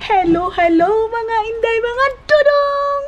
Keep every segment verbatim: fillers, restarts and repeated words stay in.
Hello, hello mga inday, mga dudong!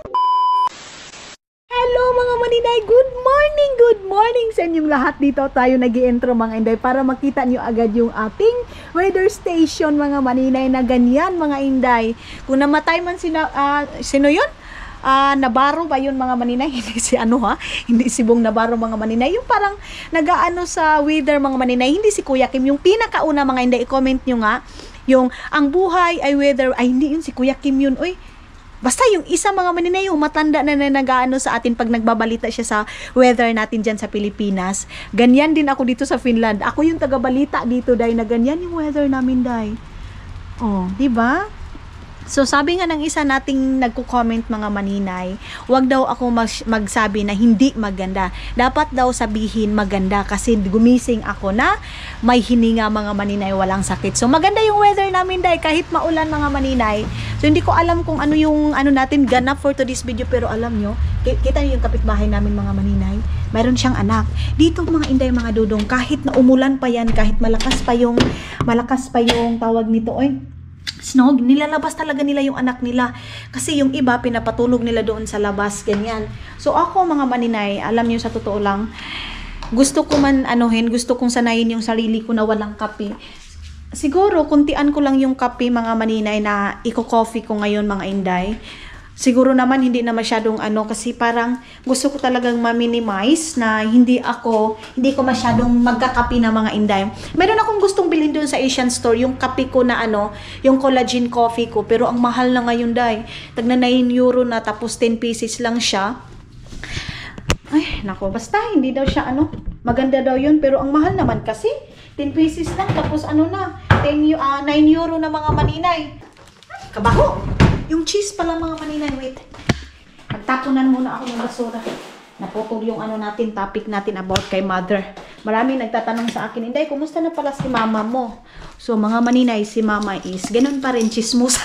Hello mga maninay, good morning, good morning sa inyong lahat. Dito tayo nag-i-intro mga inday para makita nyo agad yung ating weather station mga maninay na ganyan mga inday. Kung namatay man sina, uh, sino yun? Uh, Nabarro ba yun mga maninay? Hindi si ano ha? Hindi si Bong Nabarro mga maninay. Yung parang nag-aano sa weather mga maninay. Hindi si Kuya Kim. Yung pinakauna mga inday, i-comment nyo nga. Yung ang buhay ay weather. Ay hindi yun si Kuya Kim yun. Uy, basta yung isa mga maninay, yung matanda na, na nag-aano sa atin pag nagbabalita siya sa weather natin dyan sa Pilipinas. Ganyan din ako dito sa Finland. Ako yung taga-balita dito dahil na ganyan yung weather namin dahil. Oh, di ba? So, sabi nga ng isa nating nagko-comment mga maninay, wag daw ako mag- magsabi na hindi maganda. Dapat daw sabihin maganda kasi gumising ako na may hininga mga maninay, walang sakit. So, maganda yung weather namin dahil kahit maulan mga maninay. So, hindi ko alam kung ano yung ano natin ganap for today's video pero alam nyo, kita nyo yung kapitbahay namin mga maninay, mayroon siyang anak. Dito mga inday mga dudong, kahit na umulan pa yan, kahit malakas pa yung, malakas pa yung tawag nito, oy, snow, nilalabas talaga nila yung anak nila. Kasi yung iba, pinapatulog nila doon sa labas, ganyan. So ako mga maninay, alam niyo sa totoo lang, gusto ko man anuhin, gusto kong sanayin yung sarili ko na walang kape. Siguro, kuntian ko lang yung kape mga maninay na iko-coffee ko ngayon mga inday. Siguro naman hindi na masyadong ano kasi parang gusto ko talagang ma-minimize na hindi ako, hindi ko masyadong magkakapi na mga inday. Meron akong gustong bilhin doon sa Asian store, yung kape ko na ano, yung collagen coffee ko. Pero ang mahal na ngayon day. Tagna nine euro na tapos ten pieces lang siya. Ay, nako, basta hindi daw siya ano, maganda daw yun. Pero ang mahal naman kasi, ten pieces lang tapos ano na, ten, uh, nine euro na mga maninay. Ay, kabaho! Yung cheese pala mga maninay, wait. Nagtapunan muna ako ng basura. Naputol yung ano natin, topic natin about kay mother. Marami nagtatanong sa akin, Inday, kumusta na pala si mama mo? So mga maninay, si mama is, ganun pa rin, chismosa.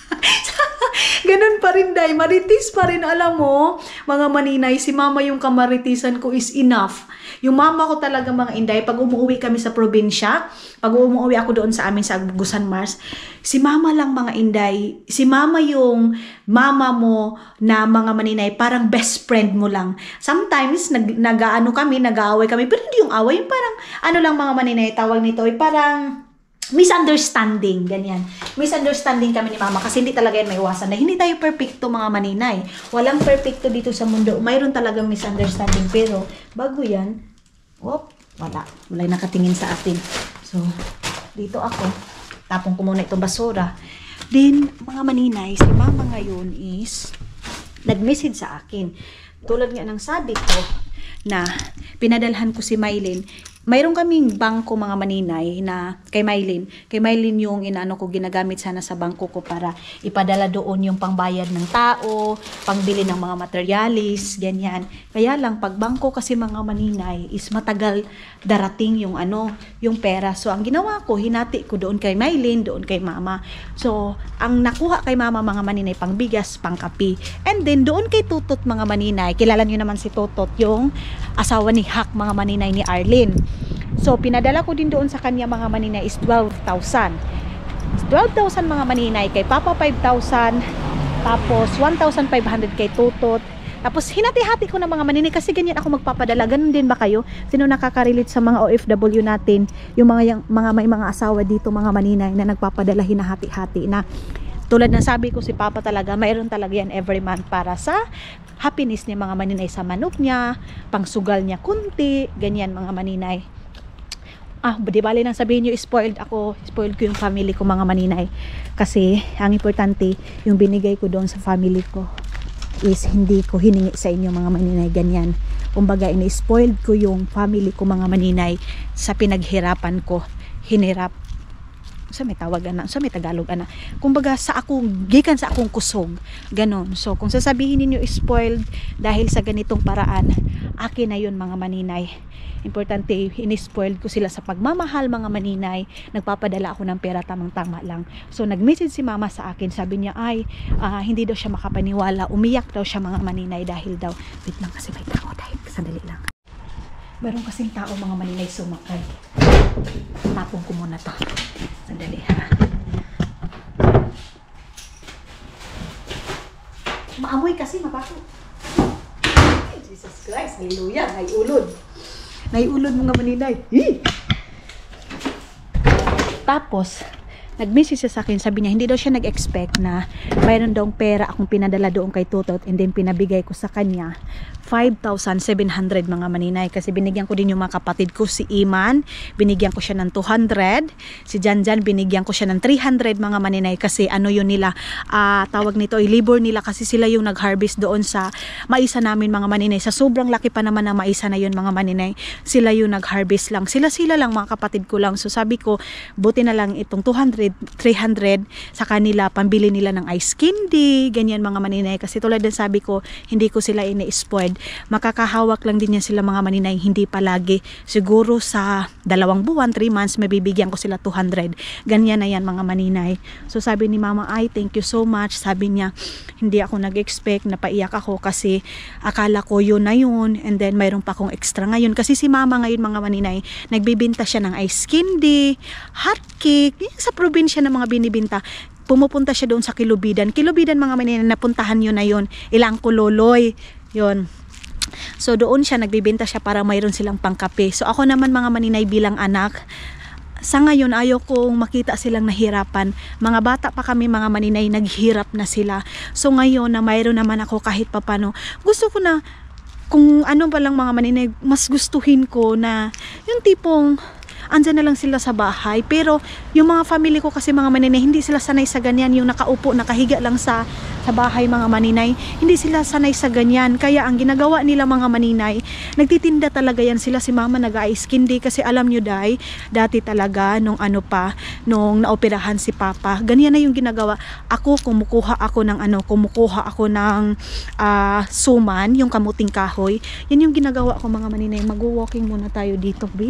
Ganun pa rin, day. Maritis pa rin, alam mo. Mga maninay, si mama yung kamaritisan ko is enough. Yung mama ko talaga mga inday, pag umuwi kami sa probinsya, pag umuwi ako doon sa amin sa Agusan Mars, si mama lang mga inday, si mama yung mama mo na mga maninay, parang best friend mo lang. Sometimes, nag, nag-ano kami, nag-aaway kami, pero hindi yung away, yung parang, ano lang mga maninay, tawag nito, ay parang, misunderstanding, ganyan. Misunderstanding kami ni mama kasi hindi talaga yan maiwasan na hindi tayo perfecto mga maninay. Walang perfecto dito sa mundo. Mayroon talagang misunderstanding pero bago yan, whoop, wala. Wala nakatingin sa atin. So, dito ako. Tapong ko muna itong basura. Then, mga maninay, si mama ngayon is nag-message sa akin. Tulad nga ng sabi ko na pinadalhan ko si Mylene. Mayroon kaming bangko mga maninay na kay Mylene. Kay Mylene yung inaano ko ginagamit sana sa bangko ko para ipadala doon yung pangbayad ng tao, pangbili ng mga materialis, ganyan. Kaya lang pag bangko kasi mga maninay is matagal darating yung ano, yung pera. So ang ginawa ko, hinati ko doon kay Mylene, doon kay mama. So ang nakuha kay mama mga maninay pangbigas, pangkapi. And then doon kay Tutot mga maninay, kilala niyo naman si Tutot, yung asawa ni Hak mga maninay ni Arlene. So, pinadala ko din doon sa kanya mga maninay is twelve thousand. twelve thousand mga maninay kay Papa five thousand. Tapos, one thousand five hundred kay Tutot. Tapos, hinati-hati ko na mga maninay kasi ganyan ako magpapadala. Ganun din ba kayo? Sino nakaka-relate sa mga O F W natin? Yung mga, yung, mga may mga asawa dito mga maninay na nagpapadala hinahati-hati na. Tulad ng sabi ko si Papa talaga, mayroon talaga yan every month para sa happiness niya mga maninay sa manok niya, pangsugal niya kunti, ganyan mga maninay. Ah, di bali nang sabihin niyo spoiled ako, spoiled ko yung family ko mga maninay. Kasi ang importante, yung binigay ko doon sa family ko is hindi ko hiningi sa inyo mga maninay, ganyan. Kumbaga, ini-spoiled ko yung family ko mga maninay sa pinaghirapan ko, hinirap. Sa may tawagan na, sa may Tagalog ana. Kumbaga sa akong gikan sa akong kusog, ganon. So kung sasabihin niyo spoiled dahil sa ganitong paraan, akin na yun mga maninay. Importante, ini-spoiled ko sila sa pagmamahal mga maninay. Nagpapadala ako ng pera tamang-tama lang. So nag-message si mama sa akin, sabi niya ay uh, hindi daw siya makapaniwala, umiyak daw siya mga maninay dahil daw, wait lang kasi may tao dahil, sandali lang. Meron kasing tao mga maninay sumakay. Tapong ko muna to. Sandali ha. Maamoy kasi, mabaho. Jesus Christ, hallelujah, naiulod. Naiulod mga maninay. Hii! Tapos, nag-message siya sa akin, sabi niya, hindi daw siya nag-expect na mayroon daw pera akong pinadala doon kay Tutot and then pinabigay ko sa kanya five thousand seven hundred mga maninay, kasi binigyan ko din yung mga kapatid ko, si Iman binigyan ko siya ng two hundred, si Janjan binigyan ko siya ng three hundred mga maninay, kasi ano yun nila, uh, tawag nito ay labor nila, kasi sila yung nag-harvest doon sa maisa namin mga maninay, sa sobrang laki pa naman na maisa na yun mga maninay, sila yung nag-harvest lang, sila sila lang mga kapatid ko lang. So sabi ko, buti na lang itong two hundred, three hundred sa kanila, pambili nila ng ice candy, ganyan mga maninay, kasi tulad din sabi ko, hindi ko sila ini-spoiled, makakahawak lang din yan sila mga maninay, hindi palagi, siguro sa dalawang buwan, three months, mabibigyan ko sila two hundred, ganyan na yan mga maninay. So sabi ni mama, ay thank you so much, sabi niya, hindi ako nag-expect, napaiyak ako kasi akala ko yun na yun, and then mayroon pa akong extra ngayon, kasi si mama ngayon mga maninay, nagbibinta siya ng ice candy, hot cake, yung sa probinsya ng mga binibinta, pumupunta siya doon sa Kilubidan, Kilubidan mga maninay, napuntahan yun na yun, ilang kuloloy, yun. So doon siya, nagbibenta siya para mayroon silang pangkape. So ako naman mga maninay bilang anak, sa ngayon ayaw kong makita silang nahirapan. Mga bata pa kami mga maninay, naghirap na sila. So ngayon na mayroon naman ako kahit papano, gusto ko na, kung ano pa lang mga maninay, mas gustuhin ko na yung tipong andyan na lang sila sa bahay. Pero yung mga family ko kasi mga maninay, hindi sila sanay sa ganyan, yung nakaupo, nakahiga lang sa sa bahay mga maninay, hindi sila sanay sa ganyan. Kaya ang ginagawa nila mga maninay, nagtitinda talaga yan sila. Si mama nag-ice candy, kasi alam nyo day, dati talaga nung ano pa, nung naoperahan si papa, ganyan na yung ginagawa. Ako kumukuha ako ng ano, kumukuha ako ng uh, suman, yung kamuting kahoy, yan yung ginagawa ko mga maninay. Mag-walking muna tayo dito, B.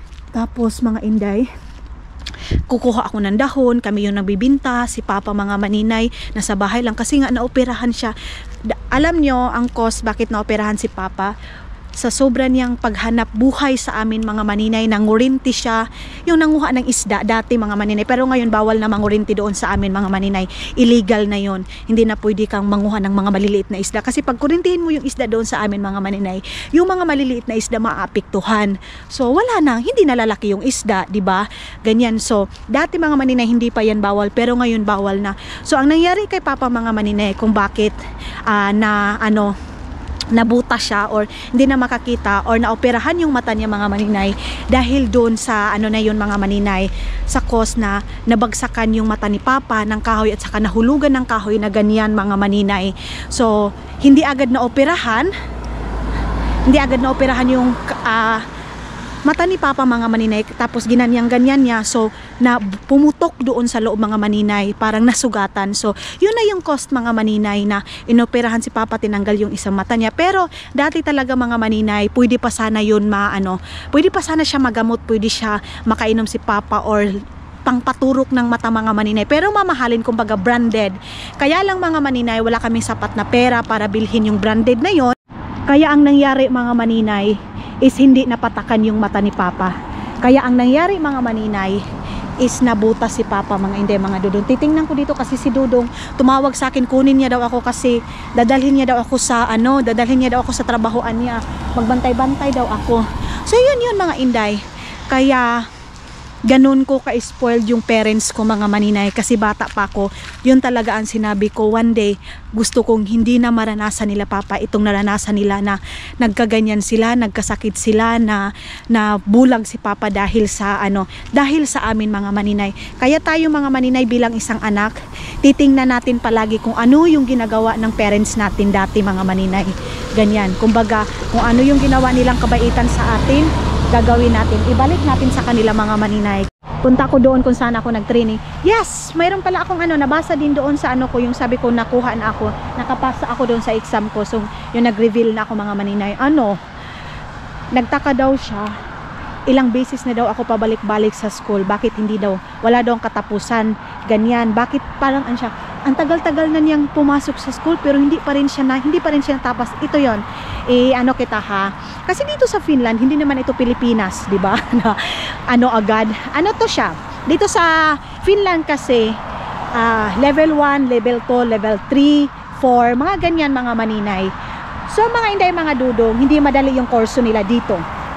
Tapos mga inday, kukuha ako ng dahon, kami yung nagbibinta, si papa mga maninay nasa bahay lang, kasi nga naoperahan siya. Alam nyo ang cause bakit naoperahan si papa? Sa sobra niyang paghanap buhay sa amin mga maninay, nangurinti siya, yung nanguha ng isda dati mga maninay, pero ngayon bawal na mangurinti doon sa amin mga maninay, illegal na yon, hindi na pwede kang manguha ng mga maliliit na isda, kasi pag kurintihin mo yung isda doon sa amin mga maninay, yung mga maliliit na isda maapektuhan. So wala na, hindi nalalaki yung isda, di ba? Ganyan. So dati mga maninay hindi pa yan bawal, pero ngayon bawal na. So ang nangyari kay papa mga maninay, kung bakit uh, na ano nabuta siya or hindi na makakita or naoperahan yung mata niya mga maninay, dahil doon sa ano na yun mga maninay, sa cause na nabagsakan yung mata ni papa ng kahoy at saka nahulugan ng kahoy na ganyan mga maninay. So hindi agad na operahan, hindi agad na operahan yung uh, mata ni papa mga maninay, tapos ginanyang ganyan niya, so na pumutok doon sa loob mga maninay, parang nasugatan. So yun na yung cost mga maninay, na inoperahan si papa, tinanggal yung isang mata niya. Pero dati talaga mga maninay, pwede pa sana yun maano, pwede pa sana siya magamot, pwede siya makainom si papa or pangpaturok ng mata mga maninay, pero mamahalin, kumbaga branded. Kaya lang mga maninay, wala kaming sapat na pera para bilhin yung branded na yon. Kaya ang nangyari mga maninay is hindi napatakan yung mata ni papa. Kaya ang nangyari mga maninay is nabuta si papa mga hindi mga dudong. Titingnan ko dito kasi si Dudong tumawag sa akin, kunin niya daw ako kasi dadalhin niya daw ako sa ano, dadalhin niya daw ako sa trabahoan niya. Magbantay-bantay daw ako. So yun yun mga inday. Kaya ganun ko ka-spoiled yung parents ko mga maninay, kasi bata pa ako. Yun talaga ang sinabi ko, one day gusto kong hindi na maranasan nila papa itong naranasan nila, na nagkaganyan sila, nagkasakit sila, na na bulag si papa dahil sa ano, dahil sa amin mga maninay. Kaya tayo mga maninay bilang isang anak, titingnan natin palagi kung ano yung ginagawa ng parents natin dati mga maninay. Ganyan, kumbaga kung ano yung ginawa nilang kabaitan sa atin, gagawin natin, ibalik natin sa kanila mga maninay. Punta ko doon kung saan ako nag-training. Yes, mayroon pala akong ano, nabasa din doon sa ano ko, yung sabi ko nakuha na ako, nakapasa ako doon sa exam ko. So yung nag-reveal na ako mga maninay, ano, nagtaka daw siya, ilang beses na daw ako pabalik-balik sa school, bakit hindi daw, wala daw ang katapusan, ganyan, bakit parang an siya, ang tagal-tagal na niyang pumasok sa school pero hindi pa rin siya na, hindi pa rin siya natapos. Ito yon, eh ano kita ha, kasi dito sa Finland, hindi naman ito Pilipinas, di ba? Ano agad, ano to siya, dito sa Finland kasi uh, level one, level two, level three, four, mga ganyan mga maninay. So mga inday, mga dudong, hindi madali yung kurso nila dito.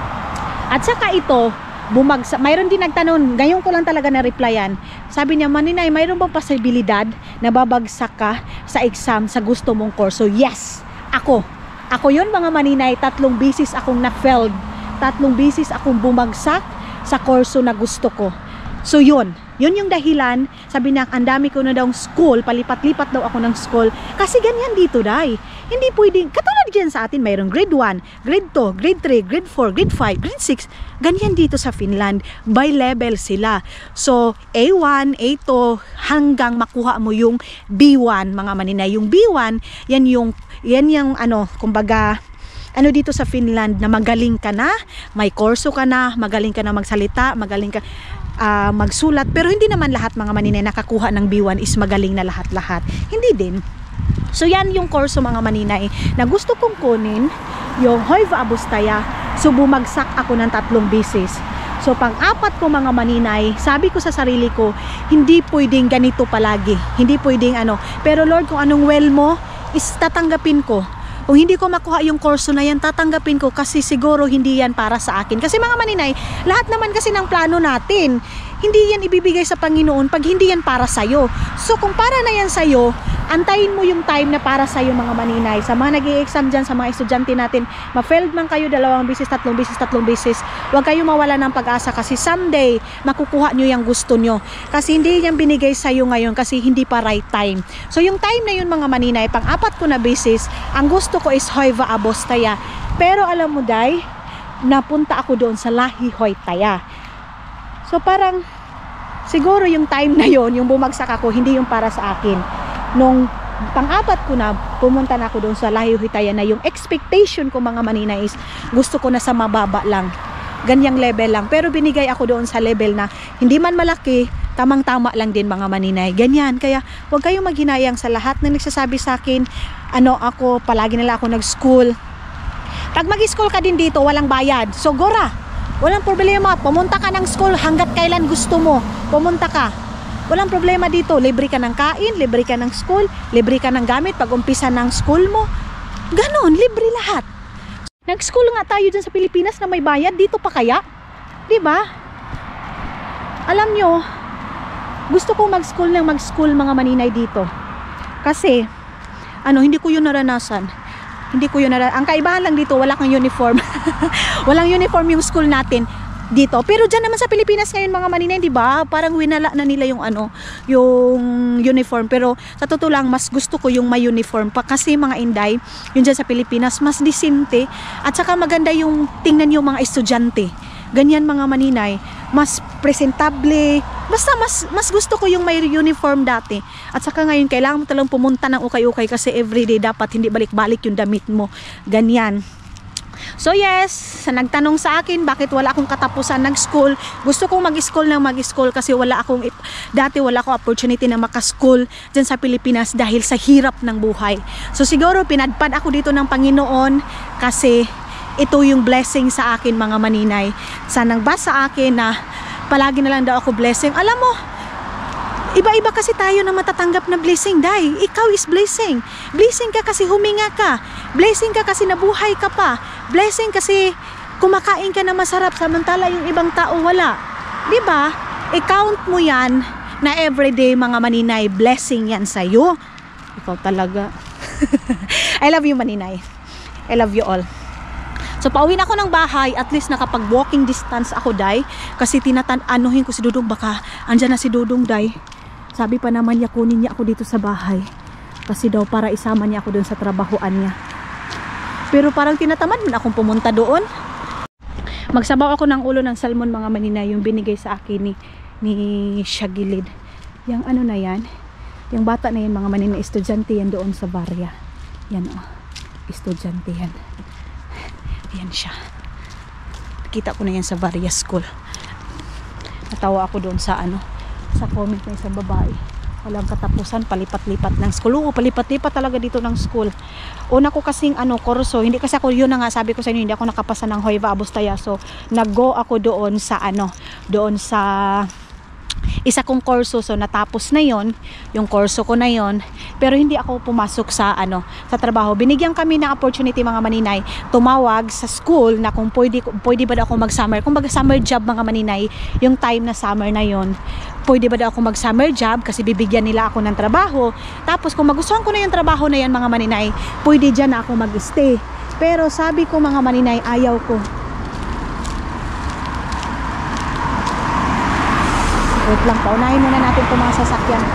At saka ito, bumagsak. Mayroon din nagtanong, ngayon ko lang talaga na-replyan. Sabi niya, maninay, mayroon bang posibilidad na babagsak ka sa exam sa gusto mong kurso? Yes! Ako. Ako yun mga maninay, tatlong bisis akong na-failed. Tatlong bisis akong bumagsak sa kurso na gusto ko. So yun, yun yung dahilan. Sabi niya, ang dami ko na daw school, palipat-lipat daw ako ng school. Kasi ganyan dito, day. Hindi pwedeng, katulad dyan sa atin, mayroong grade one, grade two, grade three, grade four, grade five, grade six. Ganyan dito sa Finland. By level sila. So, A one, A two, hanggang makuha mo yung B one, mga maninay. Yung B one, yan yung, yan yung, ano, kumbaga, ano dito sa Finland, na magaling ka na, may kurso ka na, magaling ka na magsalita, magaling ka uh, magsulat. Pero hindi naman lahat mga maninay nakakuha ng B one is magaling na lahat-lahat. Hindi din. So yan yung kurso mga maninay na gusto kong kunin, yung Hoiva Abustaya. So bumagsak ako ng tatlong bisis. So pang-apat ko mga maninay, sabi ko sa sarili ko, hindi pwedeng ganito palagi. Hindi pwedeng ano. Pero Lord, kung anong well mo, is tatanggapin ko. Kung hindi ko makuha yung kurso na yan, tatanggapin ko kasi siguro hindi yan para sa akin. Kasi mga maninay, lahat naman kasi ng plano natin, hindi yan ibibigay sa Panginoon pag hindi yan para sa'yo. So kung para na yan sa'yo, antayin mo yung time na para sa'yo mga maninay. Sa mga nag-i-exam dyan, sa mga estudyante natin, ma-failed man kayo dalawang bisis, tatlong bisis, tatlong bisis, huwag kayo mawala ng pag-asa kasi someday, makukuha nyo yung gusto nyo. Kasi hindi yan binigay sa'yo ngayon kasi hindi pa right time. So yung time na yun mga maninay, pang-apat ko na bisis, ang gusto ko is Hoiva Abustaya. Pero alam mo day, napunta ako doon sa Lahi Hoitaya. So parang siguro yung time na yon, yung bumagsak ako, hindi yung para sa akin. Nung pang-apat ko na, pumunta na ako doon sa Lahi Hoitaya na yung expectation ko mga maninay is gusto ko na sa mababa lang. Ganyang level lang. Pero binigay ako doon sa level na hindi man malaki, tamang-tama lang din mga maninay. Ganyan. Kaya huwag kayong maghinayang sa lahat na nagsasabi sa akin, ano ako, palagi nila ako nag-school. Pag mag-school ka din dito, walang bayad. So gora! Walang problema, pumunta ka ng school hanggat kailan gusto mo. Pumunta ka. Walang problema dito. Libre ka ng kain, libre ka ng school, libre ka ng gamit pag umpisa ng school mo. Ganon, libre lahat. Nag-school nga tayo dyan sa Pilipinas na may bayad. Dito pa kaya? Diba? Alam nyo, gusto ko mag-school ng mag-school mga maninay dito. Kasi, ano, hindi ko yun naranasan. Hindi ko yun naranasan. Ang kaibahan lang dito, wala kang uniform. Walang uniform yung school natin dito. Pero dyan naman sa Pilipinas ngayon mga maninay, di ba? Parang winala na nila yung ano, yung uniform. Pero sa totoo lang, mas gusto ko yung may uniform pa. Kasi mga inday, yun dyan sa Pilipinas, mas disinte. At saka maganda yung tingnan yung mga estudyante. Ganyan mga maninay, mas presentable. Basta mas mas gusto ko yung may uniform dati. At saka ngayon kailangan mo talagang pumunta ng ukay-ukay kasi everyday dapat hindi balik-balik yung damit mo. Ganyan. So yes, sa nagtanong sa akin bakit wala akong katapusan nag-school, gusto kong mag-school ng mag-school kasi wala akong dati wala akong opportunity na maka-school dyan sa Pilipinas dahil sa hirap ng buhay. So siguro pinadpad ako dito ng Panginoon kasi ito yung blessing sa akin mga maninay. Sa nagbasa sa akin na palagi na lang daw ako blessing. Alam mo, iba-iba kasi tayo na matatanggap na blessing, day. Ikaw is blessing. Blessing ka kasi huminga ka. Blessing ka kasi nabuhay ka pa. Blessing kasi kumakain ka na masarap samantala yung ibang tao wala. Diba? I-count mo yan na everyday mga maninay. Blessing yan sa'yo. Ikaw talaga. I love you maninay. I love you all. So pauwi na ako ng bahay, at least nakapag walking distance ako, day. Kasi tinatan-anuhin ko si Dudong, baka andyan na si Dudong, day. Sabi pa naman niya, kunin niya ako dito sa bahay. Kasi daw para isama niya ako doon sa trabahoan niya. Pero parang tinatamad man akong pumunta doon. Magsabaw ako ng ulo ng salmon mga maninay, yung binigay sa akin ni, ni Shagilid. Yung ano na yan, yung bata na yan mga maninay, estudyante yan doon sa barya. Yan o, oh, estudyante yan. Yan siya. Kita ko na yan sa various school. Natawa ako doon sa ano, sa comment ng isang babae. Walang katapusan, palipat-lipat ng school. Oo, palipat-lipat talaga dito ng school. Una ko kasing ano, kurso, hindi kasi ako, yun na nga sabi ko sa inyo, hindi ako nakapasa ng Hoiva Abustaya. So, nag-go ako doon sa ano, doon sa isa kong kurso. So natapos na yon, yung kurso ko na yon. Pero hindi ako pumasok sa ano, sa trabaho. Binigyan kami ng opportunity mga maninay, tumawag sa school na kung pwede, pwede ba daw ako mag-summer. Kung baga summer job mga maninay, yung time na summer na yon, pwede ba daw ako mag-summer job kasi bibigyan nila ako ng trabaho. Tapos kung magustuhan ko na yung trabaho na yan mga maninay, pwede dyan na ako mag-stay. Pero sabi ko mga maninay, ayaw ko. Wait lang, paunahin muna natin itong mga sasakyan.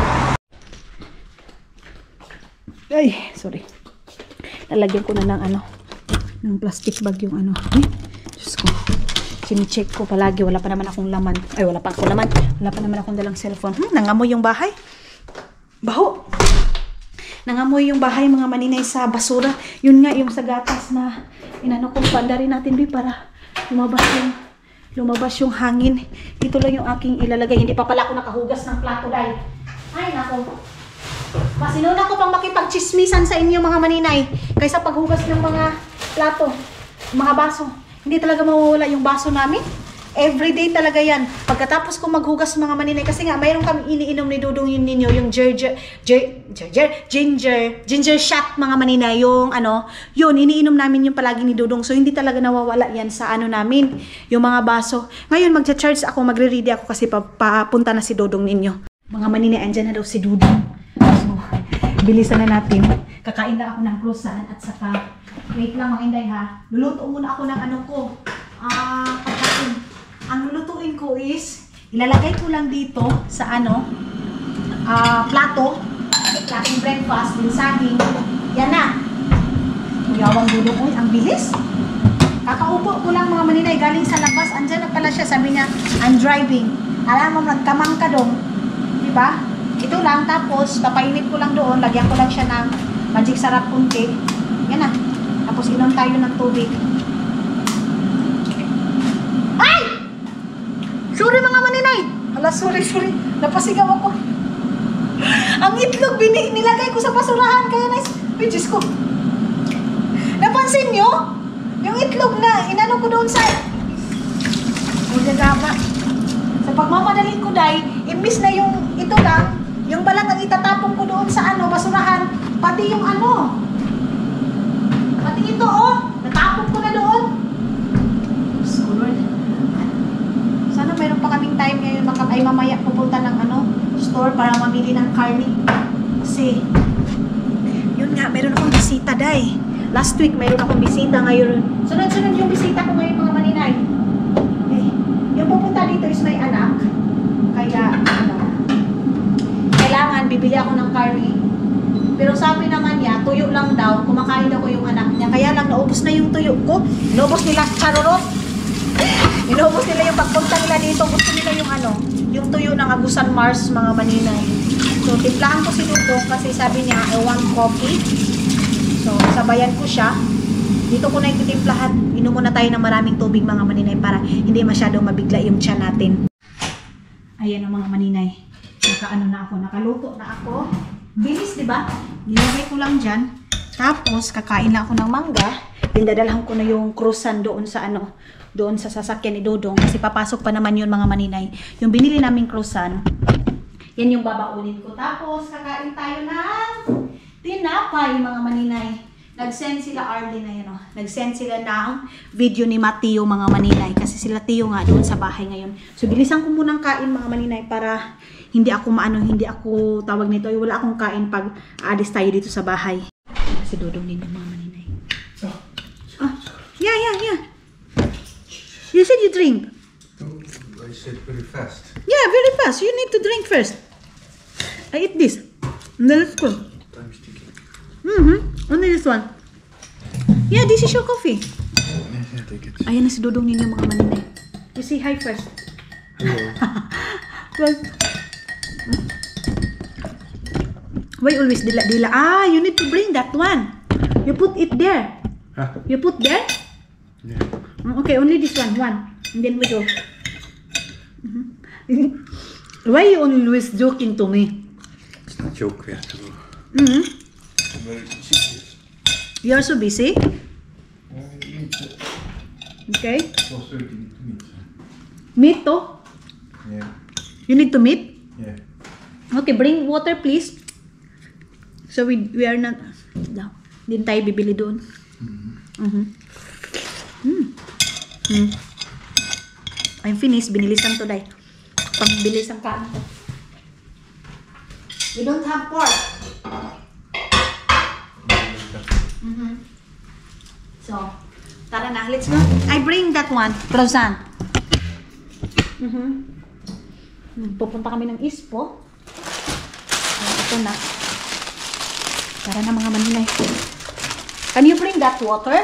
Ay, sorry. Lalagyan ko na ng ano, ng plastic bag yung ano. Ay, Diyos ko. Sini-check ko palagi, wala pa naman akong laman. Ay, wala pa akong laman. Wala pa naman akong dalang cellphone. Hmm, nangamoy yung bahay. Baho. Nangamoy yung bahay mga maninay sa basura. Yun nga yung sa gatas na inano kong panda rin natin bi para lumabas yung lumabas yung hangin. Ito lang yung aking ilalagay. Hindi pa pala ako nakahugas ng plato dahil. Ay nako. Mas inuna ko pang makipagchismisan sa inyo mga maninay kaysa paghugas ng mga plato, mga baso. Hindi talaga mawawala yung baso namin. Everyday talaga yan. Pagkatapos ko maghugas mga maninay, kasi nga mayroon kami iniinom ni Dudong yun ninyo, yung ginger, ginger, ginger, ginger shot mga maninay, yung ano, yun, iniinom namin yung palagi ni Dudong. So, hindi talaga nawawala yan sa ano namin, yung mga baso. Ngayon, magcha-charge ako, magre-ready ako kasi papunta na si Dudong ninyo. Mga maninay, andyan na daw si Dudong. So, bilisan na natin. Kakain na ako ng croissant at saka, wait lang mga inday ha, luluto muna ako ng ano ko, ah, pagkain. Ang lulutuin ko is, ilalagay ko lang dito sa ano, uh, plato, klaseng breakfast, din saging. Yan na. Kuyawang Dudong, uy, ang bilis. Kakaupo ko lang mga maninay, galing sa labas. Andyan na pala siya, sabi niya, I'm driving. Alam mo, nagkamang ka doon. Diba? Ito lang, tapos, papainit ko lang doon, lagyan ko lang siya ng magic sarap kunti. Yan na. Tapos, inom tayo ng tubig. Sorry mga maninay. Hala, sorry, sorry. Napasigaw ako. Ang itlog, bini nilagay ko sa basurahan. Kaya na, ay, Diyos ko. Napansin nyo? Yung itlog na, inano ko doon sa... Ang gagaba. Sa pagmamadaling ko, day, imbis na yung ito lang, yung balat ang itatapong ko doon sa ano, basurahan, pati yung ano. Pati ito, oh. Natapong ko na doon. Diyos ko, Lord. Sana mayroon pa kaming time ngayon ay mamaya pupunta ng ano, store para mamili ng karne. Kasi, yun nga, mayroon akong bisita day. Last week, mayroon akong bisita ngayon. Sunod-sunod yung bisita ko ngayon mga maninay. Eh, yung pupunta dito is may anak. Kaya, ano, kailangan bibili ako ng karne. Pero sabi naman niya, tuyo lang daw, kumakain ako yung anak niya. Kaya lang, naubos na yung tuyo ko. Naubos nila charorot. Inubos nila yung pagpunta nila dito. Gusto nila yung ano, yung tuyo ng Agusan Mars mga maninay. So, timplahan ko si Dudong kasi sabi niya, I want coffee. So, sabayan ko siya. Dito ko na ititimplahan. Inom muna tayo ng maraming tubig mga maninay para hindi masyadong mabigla yung tiyan natin. Ayan ang mga maninay. Nakaano na ako, nakaluto na ako. Bilis, di ba? Nilagay ko lang dyan. Tapos, kakain na ako ng mangga. Pindadalhan ko na yung croissant doon sa ano, doon sa sasakyan ni Dudong kasi papasok pa naman yun mga maninay. Yung binili naming croissant, yan yung babaunin ko. Tapos, kakain tayo ng tinapay mga maninay. Nag-send sila Arlie na yun. Oh. Nag-send sila ng video ni Mateo mga maninay kasi sila Tio nga doon sa bahay ngayon. So, bilisan ko munang kain mga maninay para hindi ako maano, hindi ako tawag nito. Wala akong kain pag aalis tayo dito sa bahay. Si Dudong din ng mga maninay. Ah, yeah, yeah, yeah. You said you drink. I said very fast. Yeah, very fast. You need to drink first. I eat this. And then let's go. Time's ticking. Mm-hmm. Only this one. Yeah, this is your coffee. Yeah, yeah, take it. Ayan na si Dudong ninyo mga maninay. You say hi first. Hello. Well, why always dila-dila? Ah, you need to bring that one. You put it there. Huh? You put there? Yeah. Okay, only this one. One. And then we go. Mm-hmm. Why you always joking to me? It's not joke, we have to go. Mm-hmm. I'm very serious. You're so busy? Uh, eat it. Okay. Also, you need to meet. Meet to? Yeah. You need to meet? Yeah. Okay, bring water please. So we we are not no, hindi tayo bibili doon. Mhm. Mm. Mm. I'm finished. Binilisan to day. Pagbilis ang kaan to. We don't have pork. Mhm. So, tara na, let's go. I bring that one, croissant. Mhm. Pupunta kami ng Ispo. Ito na. Tara na mga Maninay. Can you bring that water?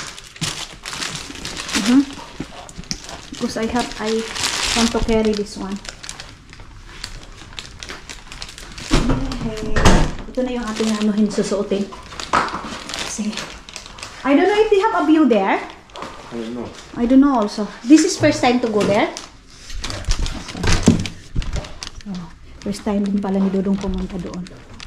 Mm-hmm. Because I have, I want to carry this one. Okay. Ito na yung ating anuhin susuotin. Kasi, I don't know if they have a view there. I don't know. I don't know also. This is first time to go there? Oh, first time din pala ni Dodong pumunta doon.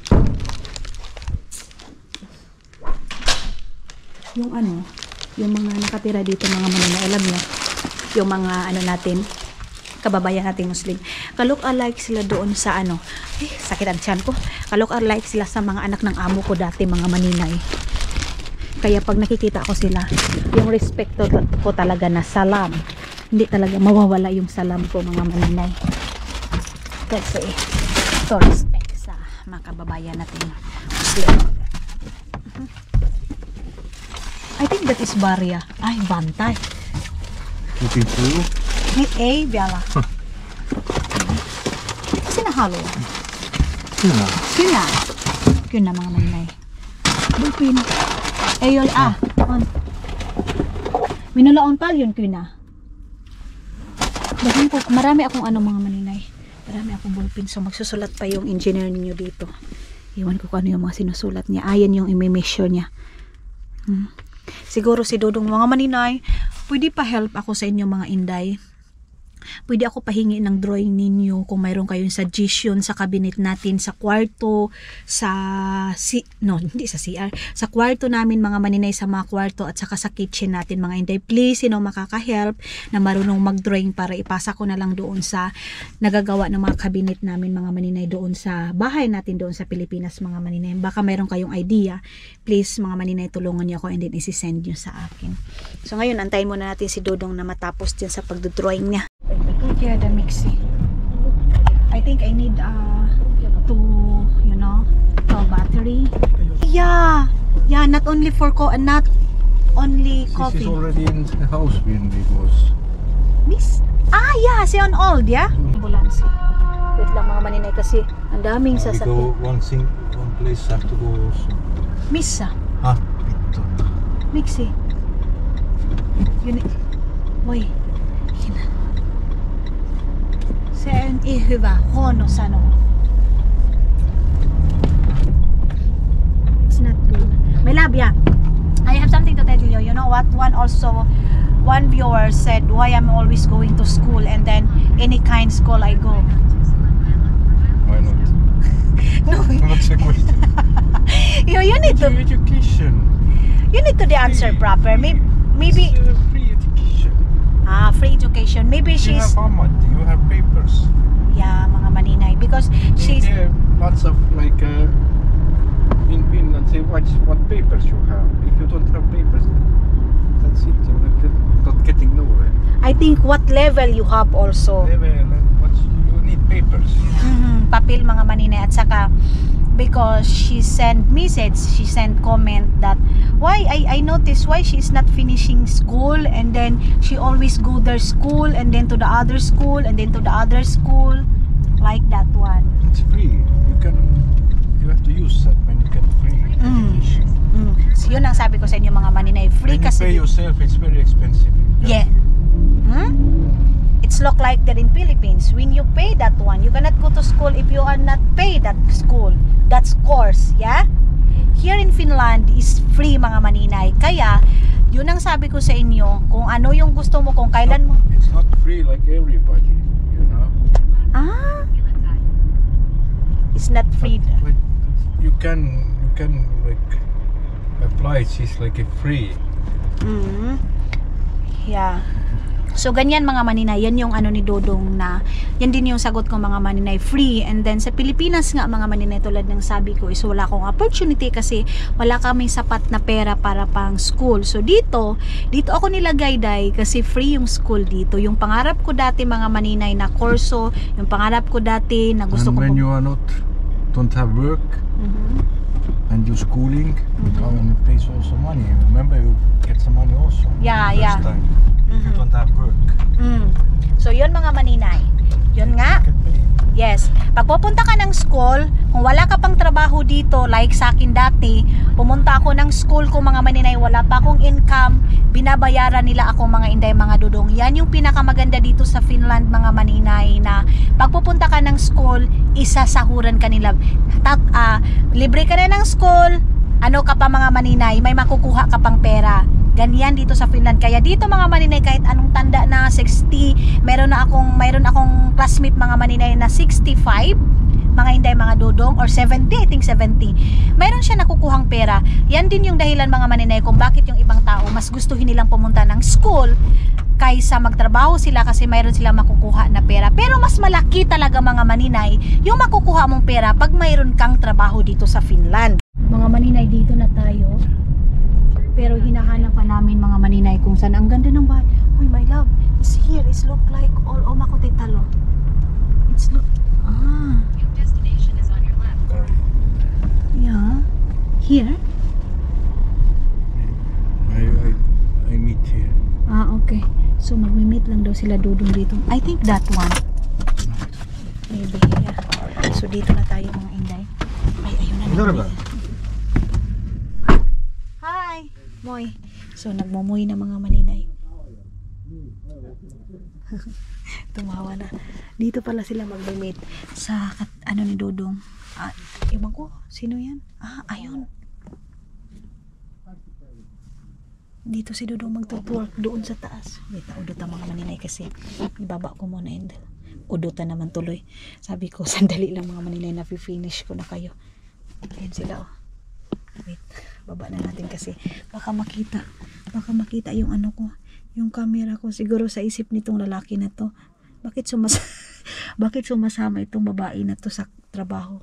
Yung ano, yung mga nakatira dito mga Maninay, alam niyo, yung mga ano natin, kababayan nating Muslim. Kalok-alike sila doon sa ano, eh, sakit ang tiyan ko. Kalok-alike sila sa mga anak ng amo ko dati mga Maninay. Kaya pag nakikita ko sila, yung respect ko talaga na salam. Hindi talaga mawawala yung salam ko mga Maninay. Kasi ito respect sa mga kababayan nating Muslim. I think that is Barya. Ay, Bantay. Looking through? May A, Biala. Sinahalo. Yeah. Kina. Kina mga Maninay. Bupin. Ayol, ah. On. Minulaon pa yun, Kina. Dahan po, marami akong ano mga Maninay. Marami akong ballpen. So magsusulat pa yung engineer ninyo dito. Iwan ko kung ano yung mga sinusulat niya. Ayan yung i-measure niya. Hmm. Siguro si Dodong mga Maninay, pwede pa help ako sa inyo mga Inday. Pwede ako pahingi ng drawing ninyo kung mayroon kayong suggestion sa cabinet natin sa kwarto, sa si no, hindi sa C R, sa kwarto namin mga Maninay, sa mga kwarto at saka sa kitchen natin mga Inday. Please, sino makaka-help na marunong mag-drawing para ipasa ko na lang doon sa nagagawa ng mga cabinet namin mga Maninay doon sa bahay natin doon sa Pilipinas mga Maninay. Baka mayroon kayong idea. Please mga Maninay, tulungan niyo ako and then isi-send niyo sa akin. So ngayon, antayin muna natin si Dodong na matapos din sa pagdo-drawing niya. Here the mixie. I think I need uh to you know to battery. Yeah, yeah. Not only for co, not only coffee. This is already in the house when we was. Miss. Ah, yeah. Si on old, yeah. Ambulance. Wait lang mga Maninay kasi ang daming Uh, we sasakyan. go one thing, one place have to go also. Missa. Ah, ito. Mixie. Yun. Wait. Sen i hyvä, huono sano. It's not good. My love, yeah. I have something to tell you. You know what? One also, one viewer said why I'm always going to school and then any kind school I go. Why not? No. What's the question? you, you need to Education. you need to the answer proper. Maybe maybe It's, uh, free education. ah free education. Maybe You she's have Ahmad, you have papers. yeah mga Maninay because she's There are lots of like uh, in Finland say what what papers you have. If you don't have papers, that's it. You're not- not getting nowhere. I think what level you have also. Level, what you need papers. Mhm, papel mga Maninay at saka because she sent message, she sent comment that why I I noticed why she's not finishing school and then she always go their school and then to the other school and then to the other school like that one. It's free. You can you have to use that when you get free Mm. education. Mm. So yun ang sabi ko sa inyo mga Maninay, free When you kasi pay yourself, it's very expensive. yeah. Hmm? It's look like that in Philippines. When you pay that one, you cannot go to school if you are not pay that school. That's course, yeah? Here in Finland is free mga Maninay. Kaya, yun ang sabi ko sa inyo, kung ano yung gusto mo, kung kailan mo. It's not free like everybody, you know. Ah? It's not free. But, but you can you can like apply. It's like a free. Mm. Yeah. So ganyan mga maninay, yan yung ano ni Dodong na, yan din yung sagot ko mga maninay, free. And then sa Pilipinas nga mga maninay, tulad ng sabi ko is wala akong opportunity kasi wala kaming sapat na pera para pang school. So dito, dito ako nilagay day kasi free yung school dito. Yung pangarap ko dati mga maninay na kurso, yung pangarap ko dati na gusto and ko when you are not, don't have work, Mhm. and you schooling, Mhm. the government pays also money. Remember, you get some money also. Yeah, first yeah. time. If you Mhm. don't have work, Mm. So yun mga maninay, yun nga. you get paid. Yes, pag pupunta ka ng school, kung wala ka pang trabaho dito, like sa akin dati, pumunta ako ng school ko mga maninay, wala pa akong income, binabayaran nila ako mga inday, mga dudong. Yan yung pinakamaganda dito sa Finland mga maninay, na pag pupunta ka ng school, isasahuran ka nila. Tat, ah, libre ka na ng school, ano ka pa mga maninay, may makukuha ka pang pera. Ganyan dito sa Finland. Kaya dito mga maninay, kahit anong tanda na sixty, meron na akong mayroon akong classmate mga maninay na sixty-five, mga inday, mga dodong, or seventy, I think seventy. Mayroon siya nakukuhang pera. Yan din yung dahilan mga maninay kung bakit yung ibang tao mas gustuhin nilang pumunta ng school kaysa magtrabaho sila, kasi mayroon silang makukuha na pera. Pero mas malaki talaga mga maninay yung makukuha mong pera pag mayroon kang trabaho dito sa Finland. Mga maninay, dito na tayo. Pero hinahanap pa namin mga maninay kung saan ang ganda ng bahay. Uy, my love, it's here. It's look like all Omakotay Talo. It's look, ah, Your destination is on your left. Sorry. yeah. Here? I, I, I meet here. Ah, okay. So magmi-meet lang daw sila Dudong dito. I think that one. Maybe, yeah. So dito na tayo mga inday. Ay, ayun na. Dalawa. Hi! Moy. So nagmumoy na mga maninay. Tumawa na. Dito pala sila mag-meet sa kat, ano ni Dodong. Ah, iwan ko. Sino yan? Ah, ayun. Dito si Dodong magto-twerk doon sa taas. Wait, udutan mga maninay kasi ibaba ko muna and udutan naman tuloy. Sabi ko, sandali lang mga maninay, na finish ko na kayo. Ayan sila oh. Wait, baba na natin kasi baka makita. Baka makita yung ano ko, yung camera ko. Siguro sa isip nitong lalaki na to, bakit sumas bakit sumasama itong babae na to sa trabaho?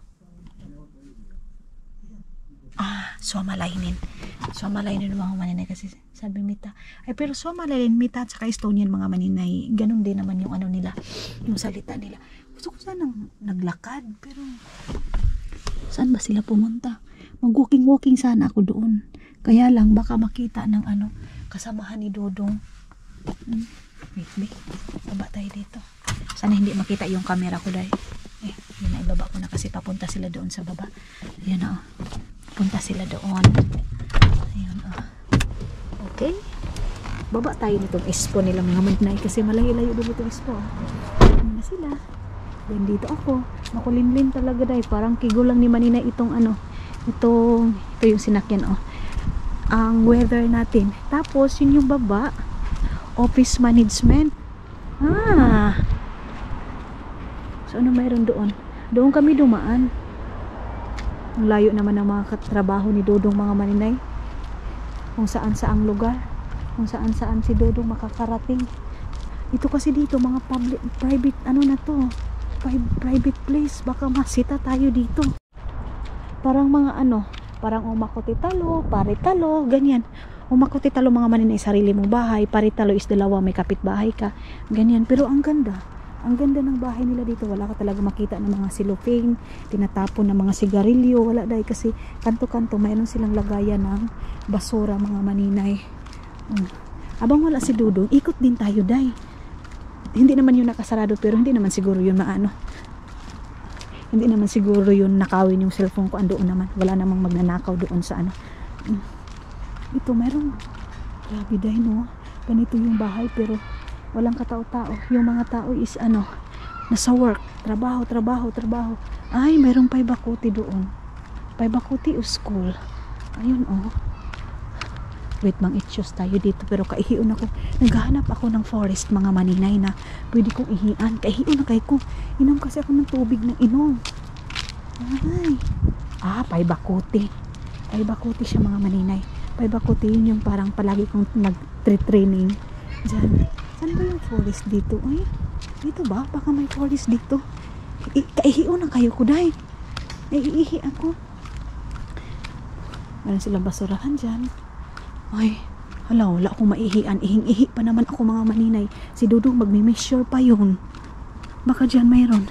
Ah, suamalainin. Suamalainin mga maninay kasi sabi Mita. Ay pero suamalainin Mita at saka Estonian mga maninay. Ganun din naman yung ano nila, yung salita nila. Gusto ko sanang naglakad pero saan ba sila pumunta? Mag-walking-walking sana ako doon. Kaya lang baka makita ng ano, kasamahan ni Dodong. Hmm. Wait, wait. Baba tayo dito. Sana hindi makita yung camera ko dahil. Eh, yun na, ibaba ko na kasi papunta sila doon sa baba. Ayan na oh. Punta sila doon. Ayun oh. Okay. Baba tayo nitong expo nila mga maninay kasi malayo-layo doon itong expo. Ayan na sila. Then dito ako. Makulimlim talaga dahil parang kigo lang ni maninay itong ano. Itong, ito yung sinakyan oh. Ang weather natin. Tapos yun yung baba. Office management. Ah. So ano mayroon doon? Doon kami dumaan. Ang layo naman ng mga katrabaho ni Dodong mga maninay. Kung saan saang lugar. Kung saan saan si Dodong makakarating. Ito kasi dito mga public, private ano na to. Private place. Baka masita tayo dito. Parang mga ano, parang Omakotay Talo, Paritalo, ganyan. Omakotay Talo mga maninay, sarili mong bahay. Paritalo is dalawa, may kapitbahay ka. Ganyan, pero ang ganda. Ang ganda ng bahay nila dito. Wala ka talaga makita ng mga siluping, tinatapon ng mga sigarilyo. Wala dahil kasi kanto-kanto, mayroon silang lagayan ng basura mga maninay. Um, abang wala si Dudong, ikot din tayo dahil. Hindi naman yun nakasarado, pero hindi naman siguro yun maano. Hindi naman siguro yun nakawin yung cellphone ko. Andoon naman. Wala namang magnanakaw doon sa ano. Ito meron. Grabe dahil no. Ganito yung bahay pero walang katao-tao. Yung mga tao is ano, nasa work. Trabaho, trabaho, trabaho. Ay, mayroong paibakuti doon. Paibakuti o school. Ayun oh. Wait, mang itchos tayo dito pero kaihion ako. Naghahanap ako ng forest mga maninay na pwede kong ihian. Kaihion na kay ko. Inom kasi ako ng tubig ng inom. Ay. Ah, paibakuti. Paibakuti siya mga maninay. Paibakuti yun yung parang palagi kong nag-training. Diyan. Saan ba yung forest dito? Ay, dito ba? Baka may forest dito. I kaihiyo na kayo ko, day. Naiihi ako. Meron silang basurahan dyan. Ay, hala, wala akong maihian. Ihing-ihi pa naman ako mga maninay. Si Dudong magmi-measure pa yun. Baka dyan mayroon.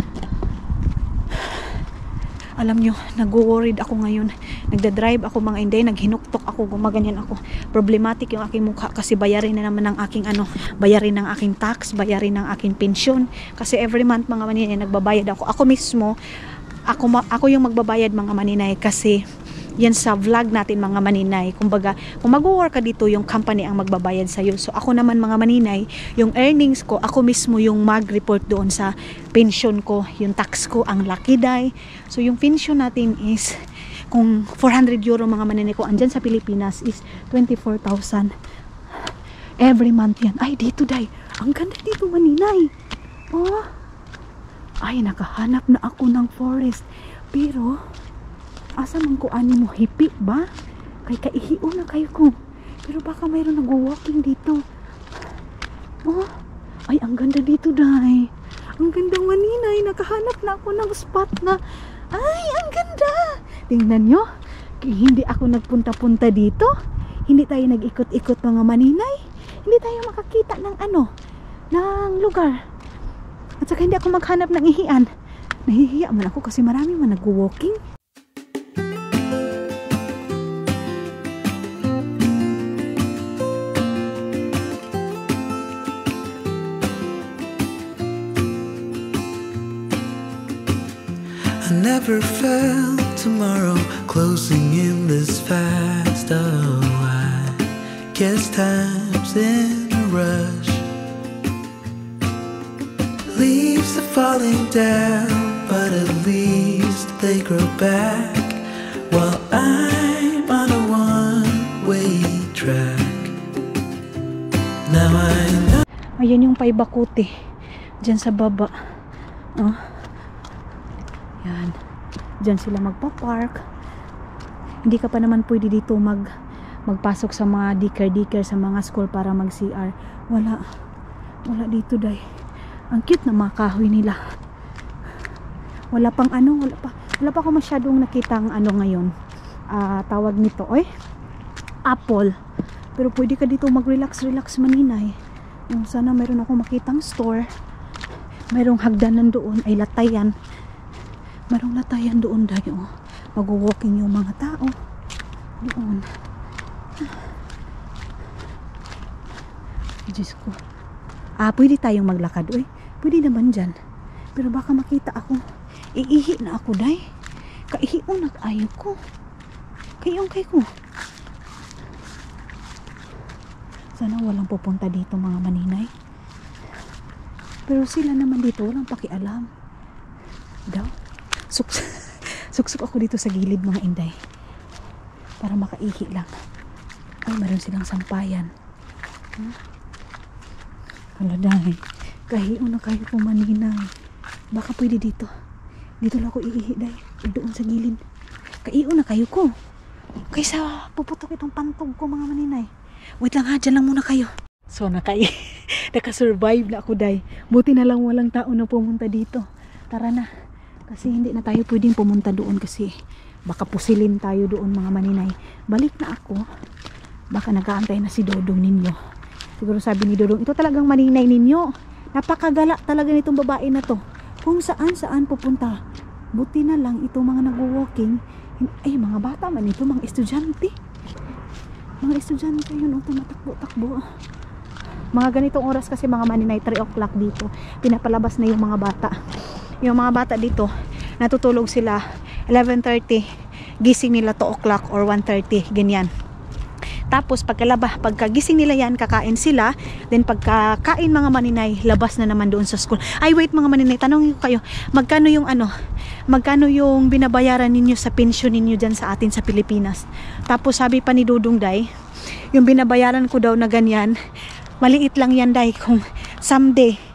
Alam nyo, nag-worried ako ngayon. Nagda-drive ako mga inday, naghinuktok ako, gumaganyan ako. Problematic yung aking mukha kasi bayarin na naman ng aking ano, bayarin ng aking tax, bayarin ng aking pensyon. Kasi every month mga maninay, nagbabayad ako. Ako mismo, ako, ako yung magbabayad mga maninay kasi yan sa vlog natin mga maninay. Kumbaga, kung mag-work ka dito, yung company ang magbabayad sa'yo. So ako naman mga maninay, yung earnings ko, ako mismo yung mag-report doon sa pension ko. Yung tax ko, ang laki day. So yung pension natin is, kung four hundred euro mga maninay ko, andyan sa Pilipinas is twenty-four thousand. Every month yan. Ay, dito day. Ang ganda dito maninay. Oh. Ay, nakahanap na ako ng forest. Pero, asa man ko ani mo hipi ba? Kay kaihiyo na kayo ko. Pero baka mayroon nag-walking dito. Oh, ay ang ganda dito day. Ang ganda maninay, nakahanap na ako ng spot na. Ay, ang ganda. Tingnan nyo. Kaya hindi ako nagpunta-punta dito. Hindi tayo nag-ikot-ikot mga maninay. Hindi tayo makakita ng ano, ng lugar. At saka hindi ako maghanap ng ihian. Nahihiya man ako kasi marami man nag-walking. I never felt tomorrow closing in this fast. Oh, I guess time's in a rush. Leaves are falling down, but at least they grow back. While I'm on a one-way track. Now I know. Ayan yung Paibakuti. Diyan sa baba. Oh. Yan. Diyan sila magpa-park. Hindi ka pa naman pwede dito mag magpasok sa mga daycare-daycare sa mga school para mag-C R. Wala. Wala dito day. Ang cute na mga kahoy nila. Wala pang ano, wala pa. Wala pa ako masyadong nakitang ano ngayon. Uh, tawag nito, oy. Apple. Pero pwede ka dito mag-relax-relax maninay. Yung sana mayroon ako makitang store. Mayroong hagdanan doon ay latayan. Mayroong latayan doon dayo. Mag-walking yung mga tao. Doon. Diyos ko. Ah, pwede tayong maglakad. Uy, pwede naman dyan. Pero baka makita ako. Iihi na ako, day. Kaihiyo na ayaw ko. Kayong kay ko. Sana walang pupunta dito mga maninay. Pero sila naman dito, walang pakialam. Daw. Suks suksok ako dito sa gilid mga inday. Para makaihi lang. Ay, meron silang sampayan. Hmm? Kaladay. Kahiyo na kayo po maninay. Baka pwede dito. Dito lang ako iihi day. Doon sa gilid. Kahiyo na kayo ko. Kaysa puputok itong pantog ko mga maninay. Wait lang ha, dyan lang muna kayo. So nakai nakasurvive na ako day. Buti na lang walang tao na pumunta dito. Tara na. Kasi hindi na tayo pwedeng pumunta doon kasi baka pusilin tayo doon mga maninay. Balik na ako. Baka nag-aantay na si Dodong ninyo. Siguro sabi ni Dodong, ito talagang maninay ninyo. Napakagala talaga nitong babae na to. Kung saan saan pupunta. Buti na lang itong mga nag-walking. Ay, mga bata man ito, mga estudyante. Mga estudyante yun, o, tumatakbo-takbo. Mga ganitong oras kasi mga maninay, three o'clock dito. Pinapalabas na yung mga bata. Yung mga bata dito, natutulog sila eleven thirty. Gising nila two o'clock or one thirty, ganyan. Tapos pagkalaba, pagkagising nila yan, kakain sila. Then pagkakain mga maninay, labas na naman doon sa school. Ay wait mga maninay, tanong ko kayo, magkano yung ano, magkano yung binabayaran ninyo sa pension ninyo dyan sa atin sa Pilipinas? Tapos sabi pa ni Dudong day, yung binabayaran ko daw na ganyan, maliit lang yan day kung someday,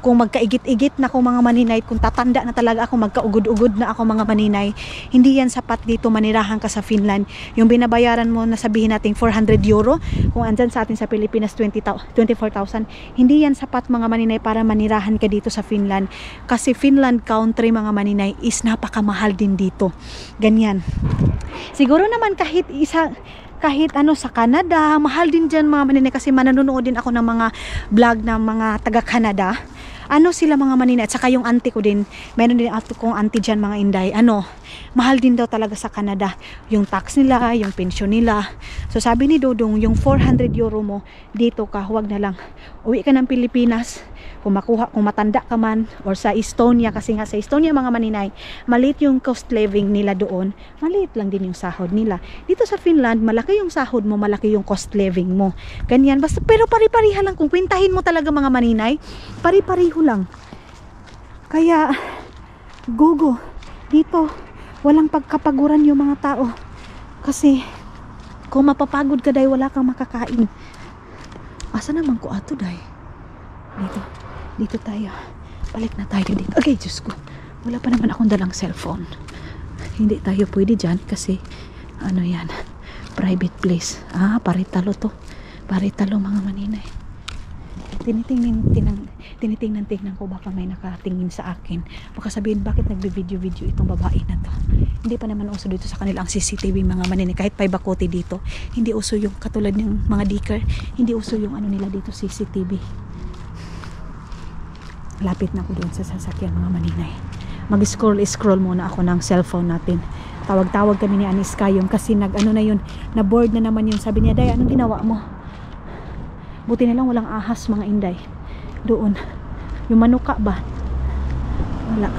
kung magkaigit-igit na ako mga maninay, kung tatanda na talaga ako, magkaugod-ugod na ako mga maninay, hindi yan sapat dito manirahan ka sa Finland. Yung binabayaran mo na sabihin natin four hundred euro, kung andyan sa atin sa Pilipinas twenty-four thousand, hindi yan sapat mga maninay para manirahan ka dito sa Finland. Kasi Finland country mga maninay is napakamahal din dito. Ganyan. Siguro naman kahit isa kahit ano sa Canada, mahal din dyan mga maninay, kasi manonood din ako ng mga vlog ng mga taga Canada. Ano sila mga maninay, at saka yung auntie ko din, meron din ato kong auntie dyan mga inday, ano, mahal din daw talaga sa Canada yung tax nila, yung pension nila. So sabi ni Dodong, yung four hundred euro mo dito ka, huwag na lang, uwi ka ng Pilipinas, kung makuha, kung matanda ka man, or sa Estonia, kasi nga sa Estonia mga maninay, maliit yung cost living nila doon, maliit lang din yung sahod nila. Dito sa Finland, malaki yung sahod mo, malaki yung cost living mo. Ganyan, basta, pero pari-pariha lang, kung kwentahin mo talaga mga maninay, pari-pariho lang. Kaya, gogo, dito, walang pagkapaguran yung mga tao. Kasi, kung mapapagod ka dahil wala kang makakain. Asa naman ko ato dahil? Dito. Dito tayo. Balik na tayo dito. Okay, Diyos ko. Wala pa naman akong dalang cellphone. Hindi tayo pwede dyan kasi ano yan, private place. Ah, paritalo to. Paritalo mga maninay. Tinitingnan, tinang, tinitingnan, tingnan ko baka may nakatingin sa akin. Baka sabihin, bakit nagbe-video-video itong babae na to? Hindi pa naman uso dito sa kanila ang C C T V mga maninay. Kahit pa Bacote dito, hindi uso yung katulad ng mga dicker. Hindi uso yung ano nila dito, C C T V. Lapit na ako doon sa sasakyan mga maninay. Mag-scroll scroll muna ako ng cellphone natin. Tawag-tawag kami ni Aniska yung kasi nag ano na yun, na board na naman yun. Sabi niya, Day, anong ginawa mo? Buti na lang walang ahas mga inday. Doon. Yung manuka ba? Wala.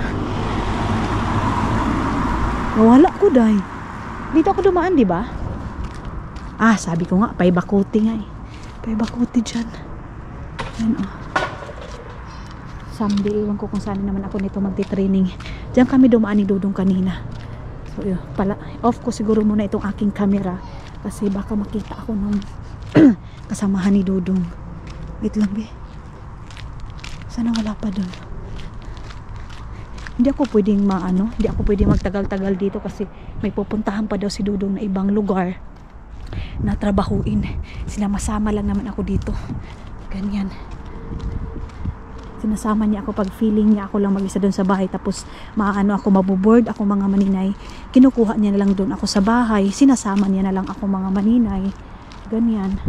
Wala ko, Day. Dito ako dumaan, di ba? Ah, sabi ko nga, pay Bacote nga eh. Pay Bacote dyan. Yan oh. Someday, iwan ko kung saan naman ako nito magti-training. Diyan kami dumaan ni Dodong kanina. So, yun, pala, off ko siguro muna itong aking camera kasi baka makita ako ng kasamahan ni Dodong. Wait lang, be. Sana wala pa dun. Hindi ako pwedeng maano, hindi ako pwedeng magtagal-tagal dito kasi may pupuntahan pa daw si Dodong na ibang lugar na trabahuin. Sila masama lang naman ako dito. Ganyan. Sinasama niya ako pag feeling niya ako lang mag-isa doon sa bahay, tapos maano ako, mabuboard ako mga maninay, kinukuha niya na lang doon ako sa bahay, sinasama niya na lang ako mga maninay. Ganyan.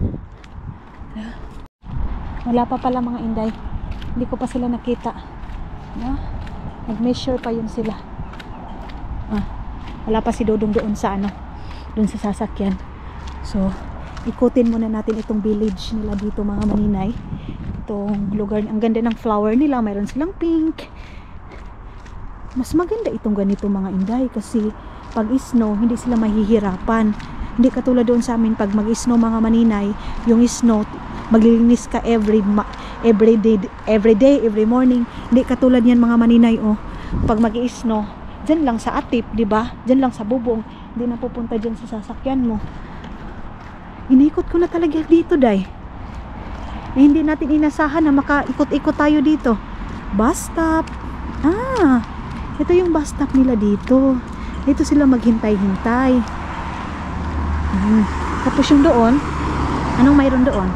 Wala pa pala mga inday, hindi ko pa sila nakita. No? Nag-measure pa yun sila. Ah, wala pa si Dodong doon sa ano, doon sa sasakyan. So ikutin muna natin itong village nila dito mga maninay. Itong lugar, ang ganda ng flower nila, mayroon silang pink. Mas maganda itong ganito mga inday kasi pag snow hindi sila mahihirapan. Hindi katulad doon sa amin pag mag-snow mga maninay, yung snow maglilinis ka every every day, every day, every morning. Hindi katulad yan mga maninay oh. Pag mag-snow, diyan lang sa atip, di ba? Diyan lang sa bubong, hindi na pupunta diyan sa sasakyan mo. Inikot ko na talaga dito, Day. Eh, hindi natin inasahan na makaikot-ikot tayo dito. Bus stop. Ah, ito yung bus stop nila dito. Dito sila maghintay-hintay. Hmm. Tapos yung doon, anong mayroon doon?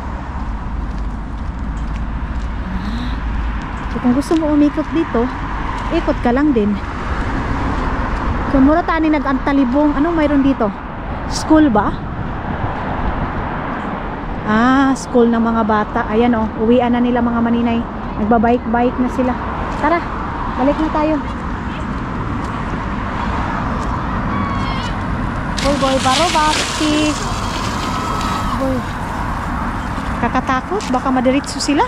Ah. So kung gusto mo umikot dito, ikot ka lang din. So mura tani nag-antalibong. Anong mayroon dito? School ba? Ah, school ng mga bata. Ayan oh, uwian na nila mga maninay. Nagbabike-bike na sila. Tara, balik na tayo. Boy, boy, baro bakti. Boy. Kakatakot, baka madiretso sila.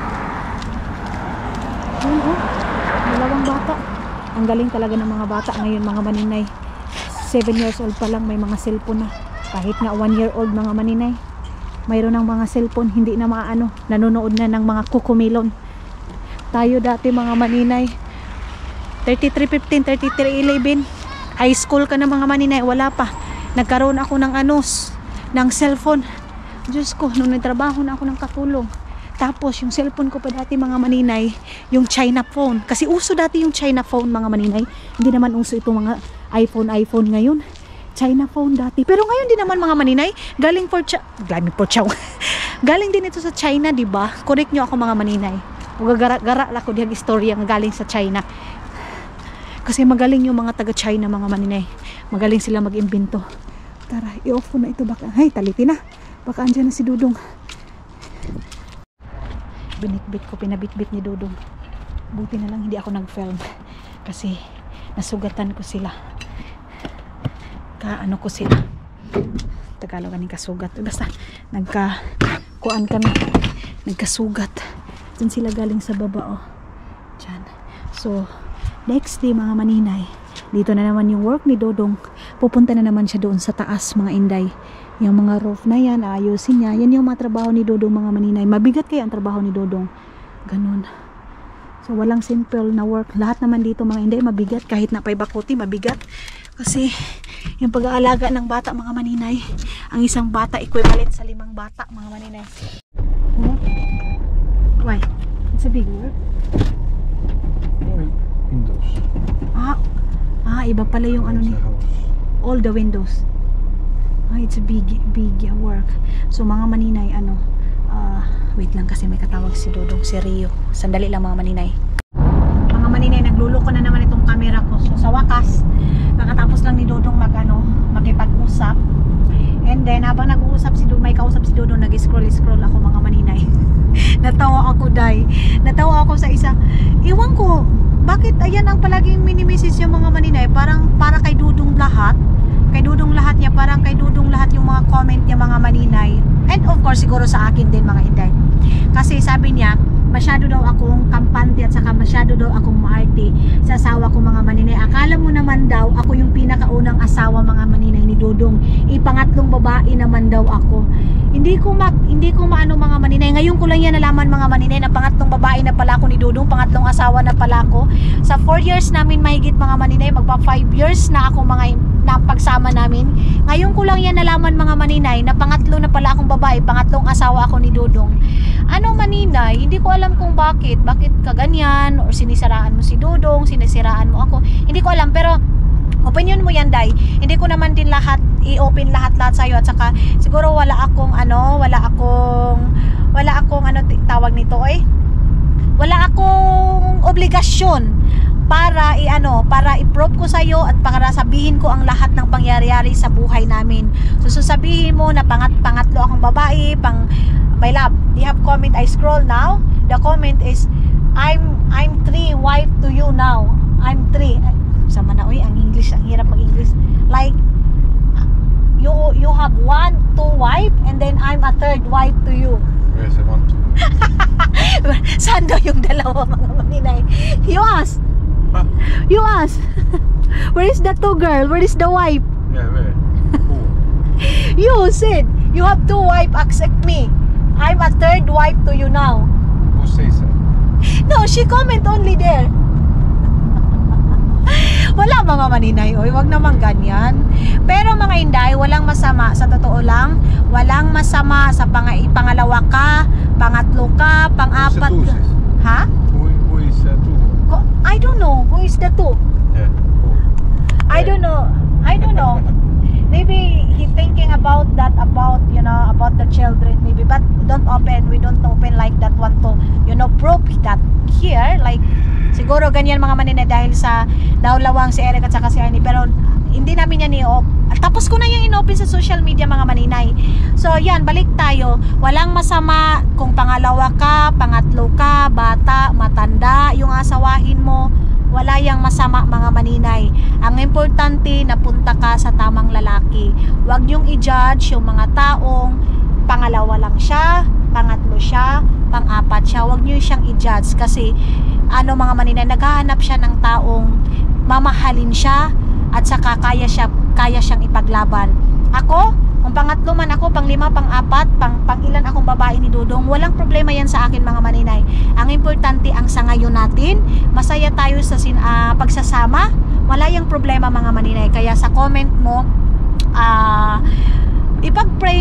Ayan oh, dalawang bata. Ang galing talaga ng mga bata ngayon mga maninay. seven years old pa lang may mga cellphone na. Kahit nga one year old mga maninay, mayroon ng mga cellphone, hindi na maano, nanonood na ng mga kukumilon. Tayo dati mga maninay, thirty-three fifteen, thirty-three eleven, high school ka na mga maninay, wala pa. Nagkaroon ako ng anos, ng cellphone. Diyos ko, nung nagtrabaho na ako ng katulong, Tapos yung cellphone ko pa dati mga maninay, yung China phone. Kasi uso dati yung China phone mga maninay. Hindi naman uso itong mga iPhone, iPhone ngayon. China phone dati. Pero ngayon din naman mga maninay, galing for cha galing for chow. Galing din ito sa China, di ba? Correct nyo ako mga maninay. Ugagara-gara la ko dihang istorya nga galing sa China. Kasi magaling yung mga taga China mga maninay. Magaling sila mag-imbento. Tara, i-off ko na ito baka. Hay, taliti na. Baka andyan na si Dudong. Binitbit ko, pinabitbit ni Dudong. Buti na lang hindi ako nag-film. Kasi nasugatan ko sila. Kaano ko sila. Tagalog kaning kasugat. Basta nagka kuan kami. Nagkasugat. Diyan sila galing sa baba oh. Diyan. So next day mga maninay, dito na naman yung work ni Dodong. Pupunta na naman siya doon sa taas mga inday. Yung mga roof na yan, ayusin niya. Yan yung mga trabaho ni Dodong mga maninay. Mabigat kaya ang trabaho ni Dodong. Ganun. So walang simple na work. Lahat naman dito mga inday mabigat. Kahit na paibakuti mabigat. Kasi yung pag-aalaga ng bata mga maninay, ang isang bata equivalent sa limang bata mga maninay. Hmm? Why? It's a big work. Windows. Ah, ah, iba pala yung ano ni all the windows. Ah, it's a big, big work. So mga maninay, ano, uh, wait lang kasi may katawag si Dodong, si Rio. Sandali lang mga maninay. Mga maninay, nagluloko na naman itong camera ko. So sa wakas, kakatapos lang ni Dodong mag, ano, makipag-usap. And then, habang nag-uusap si Dodong, may kausap si Dodong, nag-scroll-scroll ako mga maninay. Natawa ako, day. Natawa ako sa isa. Iwan ko, bakit ayan ang palaging mini-message yung mga maninay? Parang para kay Dudong lahat. Kay Dudong lahat niya, parang kay Dudong lahat yung mga comment niya mga maninay. And of course, siguro sa akin din mga inday. Kasi sabi niya, masyado daw akong kampante at saka masyado daw akong maarte sa asawa ko mga maninay. Akala mo naman daw ako yung pinakaunang asawa mga maninay ni Dudong. Ipangatlong babae naman daw ako. Hindi ko ma hindi ko maano mga maninay. Ngayon ko lang yan nalaman mga maninay na pangatlong babae na pala ako ni Dudong, pangatlong asawa na pala ako. Sa four years namin mahigit mga maninay, magpa five years na ako mga na pagsama namin. Ngayon ko lang yan nalaman mga maninay na pangatlo na pala akong babae, pangatlong asawa ako ni Dudong. Ano maninay, hindi ko alam kung bakit, bakit ka ganyan or sinisiraan mo si Dudong, sinisiraan mo ako. Hindi ko alam pero opinion mo yan, day. Hindi ko naman din lahat i-open lahat-lahat sa iyo at saka siguro wala akong ano, wala akong wala akong ano tawag nito eh. Wala akong obligasyon para i-ano, para i-prove ko sa iyo at para sabihin ko ang lahat ng pangyayari sa buhay namin. So sasabihin mo na pangat pangatlo akong babae, pang my love, you have comment, I scroll now. The comment is I'm I'm three wife to you now. I'm three. Sama na oy, ang English, ang hirap mag-English. Like you you have one, two wife and then I'm a third wife to you. Yes, I want to. Saan daw yung dalawa mga maninay? You ask. Huh? You ask. Where is the two girl? Where is the wife? Yeah, where? Who? You said you have two wife, accept me. I'm a third wife to you now. Who says that? No, she comment only there. Wala mga maninay, oy, wag naman ganyan. Pero mga inday, walang masama sa totoo lang. Walang masama sa pang pangalawa ka, pangatlo ka, pang-apat ka. Ha? Who, who is that two? I don't know who is the two. Yeah, who? I don't know. I don't know. Maybe he thinking about that, about, you know, about the children maybe, but don't open, we don't open like that one to, you know, prove that here, like, siguro ganyan mga maninay dahil sa dawlawang si Eric at saka si Arnie, pero hindi namin yan i-open. Tapos ko na yung in-open sa social media mga maninay. So yan, balik tayo. Walang masama kung pangalawa ka, pangatlo ka, bata, matanda, yung asawahin mo. Wala yang masama mga maninay. Ang importante, napunta ka sa tamang lalaki. Huwag niyong i-judge yung mga taong pangalawa lang siya, pangatlo siya, pang-apat siya. Huwag niyo siyang i-judge kasi ano mga maninay, naghahanap siya ng taong mamahalin siya at saka kaya siya, kaya siyang ipaglaban. Ako, kung pangatlo man ako, pang lima, pang apat, pang, pang ilan akong babae ni Dudong, walang problema yan sa akin mga maninay. Ang importante ang sangayon natin, masaya tayo sa sin, uh, pagsasama, wala yung problema mga maninay. Kaya sa comment mo, uh, ipag-pray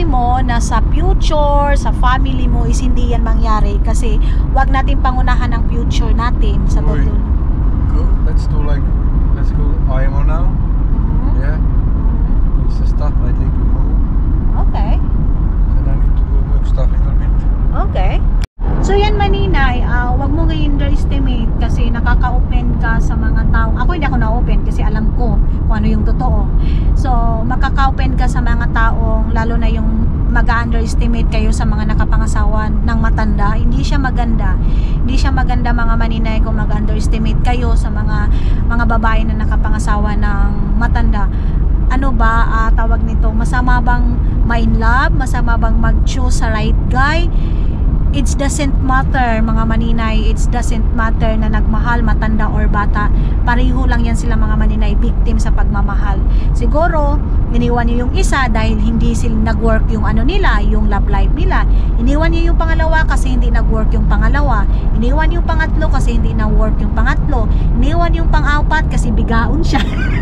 mo na sa future, sa family mo is hindi yan mangyari kasi wag natin pangunahan ang future natin sa Uy. totoo. Go. Let's do like. Let's go. I M O now. Mhm. Yeah. It's the stuff I think we move. Okay. Then I need to go look stuff in a bit. Okay. So yan Maninay, uh, wag mo i-underestimate kasi nakaka-open ka sa mga tao. Ako hindi ako na-open kasi alam ko kung ano yung totoo. So makaka-open ka sa mga taong lalo na yung mag-underestimate kayo sa mga nakapangasawa ng matanda. Hindi siya maganda. Hindi siya maganda mga Maninay kung mag-underestimate kayo sa mga mga babae na nakapangasawa ng matanda. Ano ba uh, tawag nito? Masama bang ma-in love? Masama bang mag-choose sa right guy? It doesn't matter mga Maninay, it doesn't matter na nagmahal, matanda or bata, pareho lang yan sila mga Maninay, victim sa pagmamahal. Siguro iniwan niyo yung isa dahil hindi sila nag-work yung ano nila, yung love life nila. Iniwan niyo yung pangalawa kasi hindi nag-work yung pangalawa. Iniwan yung pangatlo kasi hindi na-work yung pangatlo. Iniwan yung pang-apat kasi bigaon siya.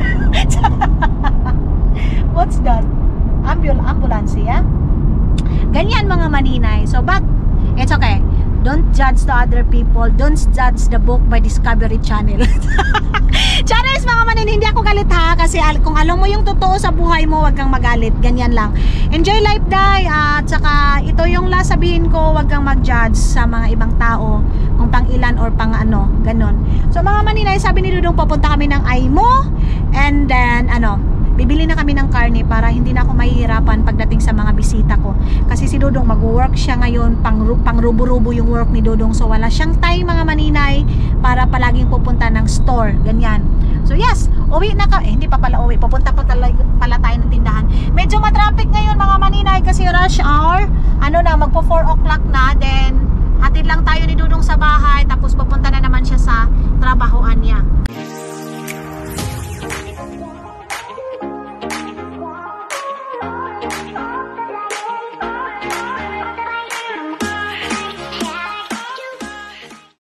What's that? Ambul ambulance, yeah? Ganyan mga Maninay. So but it's okay. Don't judge the other people. Don't judge the book by Discovery Channel. Charis mga manin, hindi ako galit ha. Kasi al kung alam mo yung totoo sa buhay mo, wag kang magalit. Ganyan lang. Enjoy life, day. At saka ito yung last sabihin ko, wag kang mag-judge sa mga ibang tao. Kung pang ilan or pang ano. Ganon. So mga maninay, sabi ni Dudong, papunta kami ng I M O. And then, ano, bibili na kami ng karne para hindi na ako mahihirapan pagdating sa mga bisita ko. Kasi si Dodong mag-work siya ngayon, pang, pang rubo-rubo yung work ni Dodong. So wala siyang time mga maninay para palaging pupunta ng store. Ganyan. So yes, uwi na ka. Eh, hindi pa pala uwi. Pupunta pa talaga, pala tayo ng tindahan. Medyo matraffic ngayon mga maninay kasi rush hour. Ano na, magpo four o'clock na. Then, hatid lang tayo ni Dodong sa bahay. Tapos pupunta na naman siya sa trabaho.